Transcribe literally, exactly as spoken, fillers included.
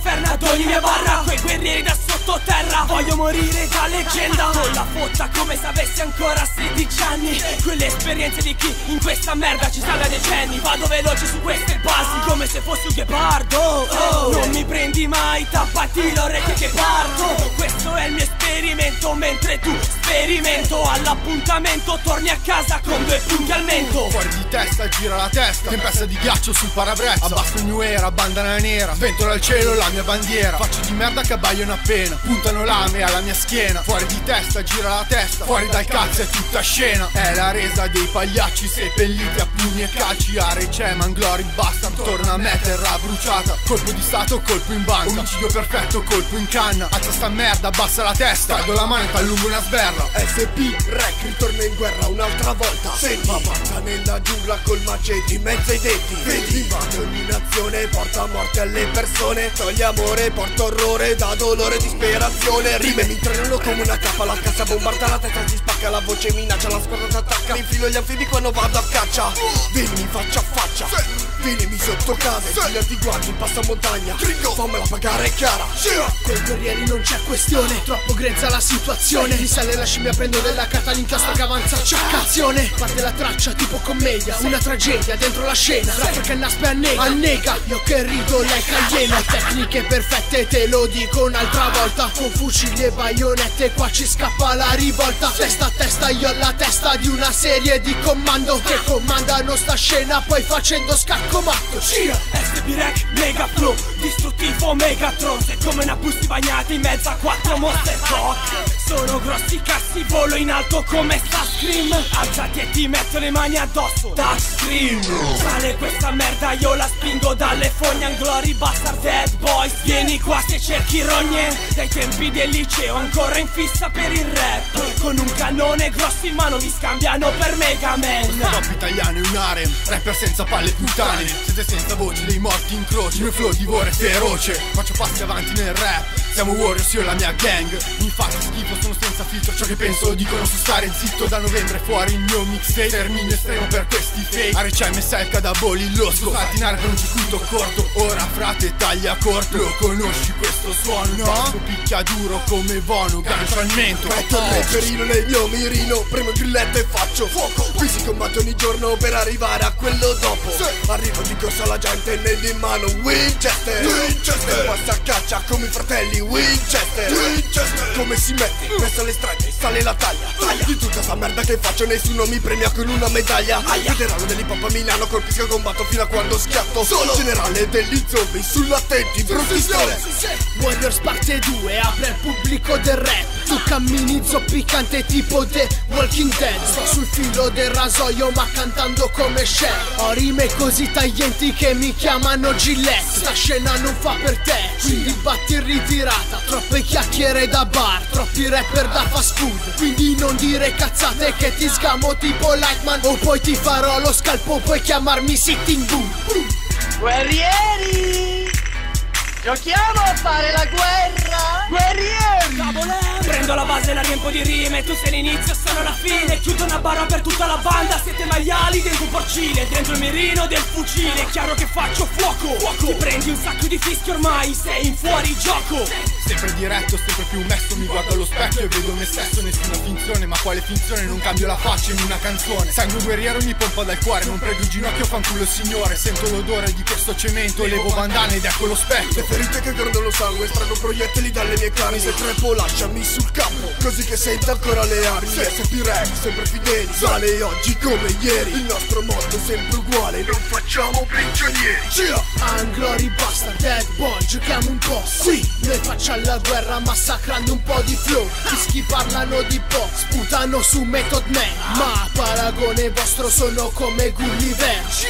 dall'inferno ad ogni mia barra. Quei guerrieri da sottoterra, voglio morire da leggenda, con la fotta come se avessi ancora sedici anni. Quelle esperienze di chi in questa merda ci sta da decenni. Vado veloce su queste basi come se fossi un ghepardo. Oh, non mi prendi mai, tappati l'orecchio che parto. Questo è il mio esperimento, mentre tu sperimento. All'appuntamento torni a casa con due punti al mento. Fuori di testa, gira la testa, tempesta di ghiaccio sul parabrezza. Abbasso il new era, bandana nera, sventola al cielo la mia bandiera. Facce di merda che abbagliano appena, puntano lame alla mia schiena. Fuori di testa, gira la testa, fuori dal cazzo è tutta scena. È la resa dei pagliacci seppelliti a pugni e calci. Are c'è Manglori Bastard, torna a me terra bruciata. Colpo di stato, colpo in banca, omicidio perfetto, colpo in canna. Alza sta merda, abbassa la testa, taggo la mano e t'allungo una sberla. S P Rec ritorna in guerra un'altra volta. Senti, avanza nella giungla col macete in mezzo ai denti. Vedi, invade ogni nazione, porta morte alle persone. Toglie amore, porta orrore, da dolore e disperazione. Rime mi trenano come una capa, la cassa bombarda la testa, si spacca la voce, minaccia, la squadra ti attacca. Mi infilo gli anfibi quando vado a caccia. Vieni faccia a faccia, vienimi sotto casa, infila ti guardi in passamontagna. Fammela pagare è chiara. Con i guerrieri non c'è questione, troppo grezza la situazione. Mi sale la scimmia, prendo della carta, l'incastro che avanza, ciaccazione. Parte la traccia tipo commedia, una tragedia dentro la scena. Rapper che naspe annega, annega. Io che rido lei cagliena. Tecniche perfette, te lo dico un'altra volta. Con fucili e baionette qua ci scappa la rivolta. Testa a testa, io alla testa di una serie di comando che comandano sta scena, poi facendo scacco matto. Gira, S P Rec, mega flow, distruttivo Megatron. Sei come una pussy bagnata in mezzo a quattro monster truck. Sono grossi cazzi, volo in alto come Starscream. Alzati e ti metto le mani addosso, Starscream. Sale questa merda, io la spingo dalle fogne. Anglory Bastard Dead Boys, vieni qua se cerchi rogne. Dai tempi del liceo ancora in fissa per il rap. Con un cannone grosso in mano mi scambiano per Mega Man. Rap italiano è un harem, rapper senza palle puttane. Siete senza voce, dei morti in croce. Il mio flow divora è feroce, faccio passi avanti nel rap. Siamo warriors, io e la mia gang. Mi fate schifo, sono senza filtro, ciò che penso lo dico, non so stare zitto. Da novembre fuori il mio mixtape, termine estremo per questi fake. R C M secca da boli losco, patinare per un circuito corto. Ora frate taglia corto, lo conosci questo suono? No? Picchia duro come Bono, gancio al mento. Metto il reperino nel mio mirino, premo il grilletto e faccio fuoco. Qui si combatte ogni giorno per arrivare a quello dopo. Arrivo di corsa alla gente nel in mano Winchester, Winchester. Passa a caccia come i fratelli Winchester, Winchester. Come si mette, presso le strade, sale la taglia, taglia. Di tutta sta merda che faccio nessuno mi premia con una medaglia. Veterano dell'hip hop a Milano, colpisco e combatto fino a quando schiatto. Solo generale degli zombie, sull'attenti, brustistole. Warriors parte due, apre il pubblico del rap. Tu cammini zoppicante tipo The Walking Dead. Sto sul filo del rasoio ma cantando come Cher. Ho rime così taglienti che mi chiamano Gillette. Sta scena non fa per te, quindi batti in ritirata. Troppe chiacchiere da bar, troppi rapper da fast food. Quindi non dire cazzate che ti sgamo tipo Lightman. O poi ti farò lo scalpo, puoi chiamarmi Sitting Bull. Guerrieri! Giochiamo a fare la guerra! Guerrieri! Cavolo! Prendo la base e la riempo di rime. Tu sei l'inizio, sono la fine. Chiudo una barra per tutta la banda. Siete maiali dentro un porcile, dentro il mirino del fucile. Chiaro che faccio fuoco, fuoco. Ti prendi un sacco di fischi ormai, sei in fuori gioco. Sempre diretto, sempre più messo. Mi guardo allo specchio e vedo me stesso. Nessuna finzione, ma quale finzione? Non cambio la faccia in una canzone. Sangue guerriero mi pompa dal cuore. Non prego il ginocchio, fanculo il signore. Sento l'odore di questo cemento. Levo bandane ed ecco lo specchio. Le ferite che grondono sangue, estraggo proiettili dalle mie carni. Se trepo lasciami sul campo, così che senta ancora le armi. S P Rec, sempre fideli, sale oggi come ieri. Il nostro motto è sempre uguale, non facciamo prigionieri. Gira! Anglory Bastard Dead Boy, giochiamo un po'. Sì, noi facciamo la guerra massacrando un po' di flow. Fischi parlano di pop, sputano su Method Man. Ma a paragone vostro sono come Gulliver.